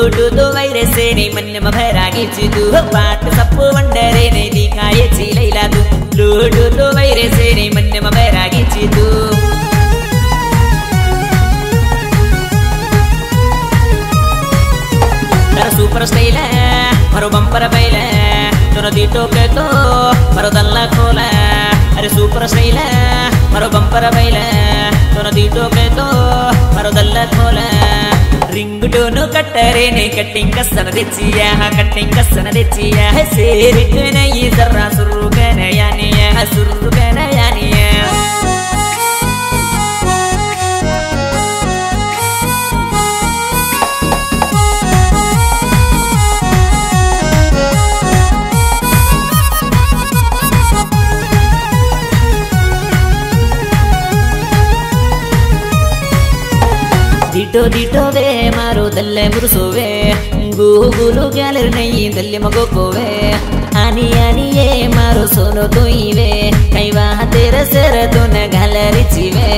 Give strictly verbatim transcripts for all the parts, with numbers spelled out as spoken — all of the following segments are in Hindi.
ब्लूटूथ वैरस ने मन भरागीची तू वाट सप्पू वंडरे ने दिखायची लैला तू ब्लूटूथ वैरस ने मन भरागीची तू सुपर स्टाइल मरो बंपर बैल तुनो दीटो के तो मरो दल्ला खोला अरे सुपर स्टाइल मरो बंपर बैल तुनो दीटो के तो मरो दल्ला खोला रिंग डोनो कट्टरे ने कटिंग कसन देचिया कटिंग कसन देचिया है सेरिट नहीं जरा सुरु कने यानी है सुरु कने यानी है दीटो दीटो वे मारो दल्ले मुरसोवे गूगुलु गैलर नहीं दल्ले मगो कोवे आनी आनी ये मारो सोनो तोई वे कई वाह तेरे सर तो न गैलरी चीवे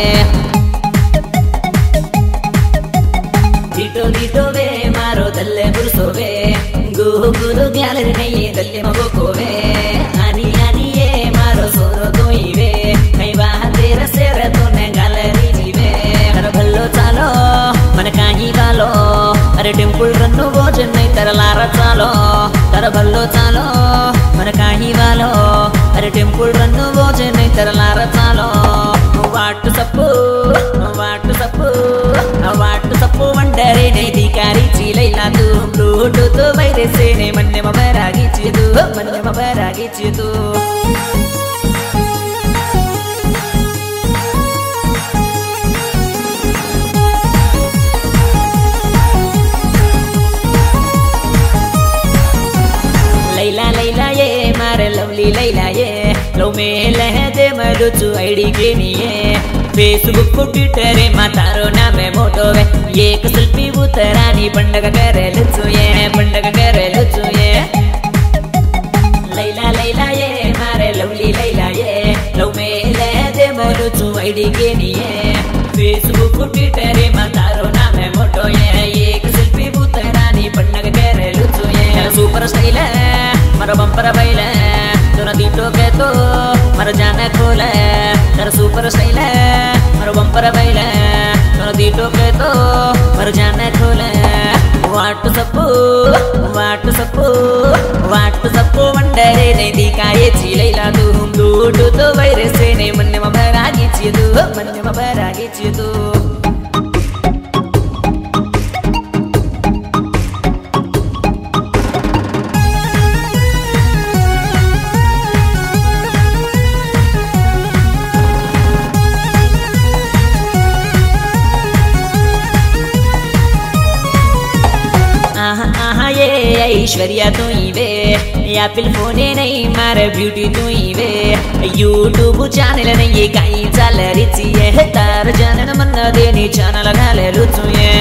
दीटो दीटो वे मारो दल्ले मुरसोवे गूगुलु गैलर नहीं दल्ले मगो कोवे आनी आनी ये मारो सोनो तोई वे कई वाह तेरे सर तो न गैलरी चीवे कर भल्लो चालो मन काही गालो अरे टेम्पल रन्नो भोजन नहीं तरलारा चालो तर भल्लो चालो मन काही वालो अरे टेम्पल रन्नो भोजन नहीं तरलारा चालो वाट सप्पू वाट सप्पू वाट सप्पू वंडरे नहीं दिकारी चीलैला तू ब्लूटूथ वैरस ने मन भरागीची तू मन भरागीची तू लैला लैला ये मारे लवली लैला ये लो में लहदे मरुचु आईडी के निये फेसबुक ट्विटर मातारो नामे मोटो वे ये एक सेल्फी उतरानी पंडग करे लुचु ये पंडग करे लुचु ये लैला लैला ये मारे लवली लैला ये लो में लहदे मरुचु आईडी के निये फेसबुक ट्विटर मातारो नामे मोटो ये एक सेल्फी उतरानी पंडग करे लुचु ये सुपर स्टाइल मरो बंपर बैल तुनो दीटो के तो मरो जाना खोला तर सुपर स्टाइल मरो बंपर बैल तुनो दीटो के तो मरो जाना खोला वाट सप्पू वाट सप्पू वाट सप्पू वंडरे ने दिखायची लैला तू ब्लूटूथ वैरस ने मन भरागीची तू मन भरागीची तू ऐश्वर्या तू ही वे एप्पल फोन नहीं मारे ब्यूटी तू ही वे यूट्यूब चैनल नहीं ये कहीं चाल रिची है तार जानन मन देनी चैनल घाले लुचु ये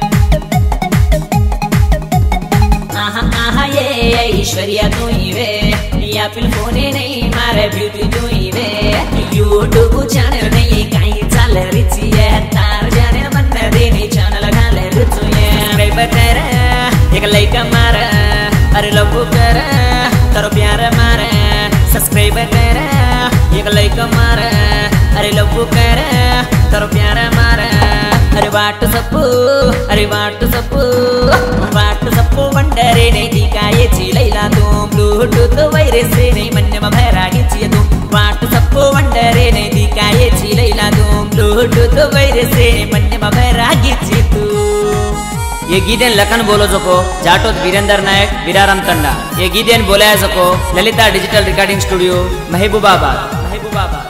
आहा आहा ये ऐश्वर्या तू ही वे एप्पल फोन नहीं मारे ब्यूटी तू ही वे यूट्यूब चैनल नहीं ये कहीं चाल रिची है तार जानन मन देनी चैनल घाले लुचु ये सब्सक्राइब कर एक लाइक मार अरे लव कर तारो प्यार मार सब्सक्राइब कर एक लाइक मार अरे लव कर तारो प्यार मार अरे वाट सप्पू अरे वाट सप्पू वाट सप्पू वंडरे ने दिखायची लैला तू ब्लूटूथ वैरस ने मन भरागीची तू वाट सप्पू वंडरे ने दिखायची लैला तू ब्लूटूथ वैरस ने मन भरागीची तू ये गीतेन लखन बोलो सको जाटोत वीरेंद्र नायक विराराम तंडा ये गीतेन बोलाया सको Lalitha digital recording studio Mahabubabad Mahabubabad.